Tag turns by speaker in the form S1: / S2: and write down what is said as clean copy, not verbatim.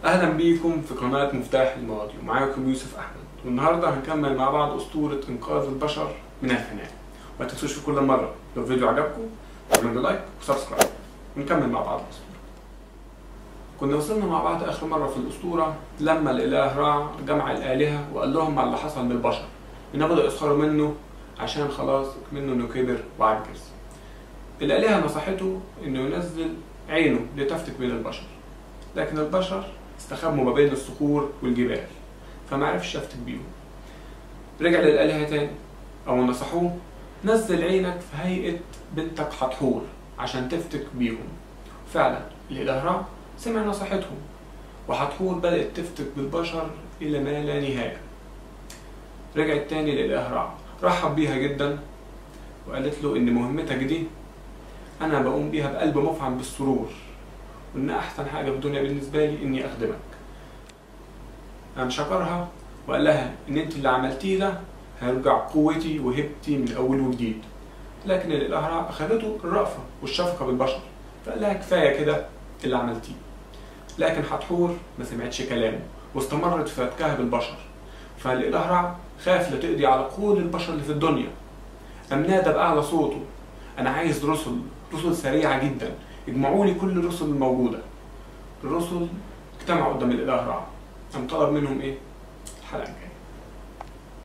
S1: اهلا بيكم في قناة مفتاح الماضي، ومعاكم يوسف احمد. والنهارده هنكمل مع بعض اسطورة انقاذ البشر من الفناء. ما تنسوش في كل مرة لو الفيديو عجبكم اعملوا لايك وسبسكرايب ونكمل مع بعض الاسطورة. كنا وصلنا مع بعض اخر مرة في الاسطورة لما الاله رع جمع الالهة وقال لهم على اللي حصل بالبشر، ان بدأوا يسخروا منه عشان خلاص منه انه كبر وعجز. الالهة نصحته انه ينزل عينه لتفتك بين البشر، لكن البشر استخبوا ما بين الصخور والجبال فمعرفش يفتك بيهم. رجع للآلهة تاني أو نصحوه نزل عينك في هيئة بنتك حتحور عشان تفتك بيهم. فعلا الإله رع سمع نصيحتهم، وحتحور بدأت تفتك بالبشر إلى ما لا نهاية. رجعت تاني للإله رع، رحب بيها جدا وقالت له إن مهمتك دي أنا بقوم بيها بقلب مفعم بالسرور، وإن أحسن حاجة في الدنيا بالنسبة لي إني أخدمك. قام شكرها وقال لها إن أنت اللي عملتيه ده هيرجع قوتي وهبتي من أول وجديد. لكن الإله رع أخذته الرأفة والشفقة بالبشر، فقال لها كفاية كده اللي عملتيه. لكن حتحور ما سمعتش كلامه واستمرت في فتكها بالبشر، فالإله رع خاف لا تقضي على كل البشر اللي في الدنيا. قام نادى بأعلى صوته: أنا عايز رسل سريعة جدا، اجمعوا لي كل الرسل الموجودة. الرسل اجتمعوا قدام الإله رع، قام طلب منهم إيه؟ الحلقة الجاية.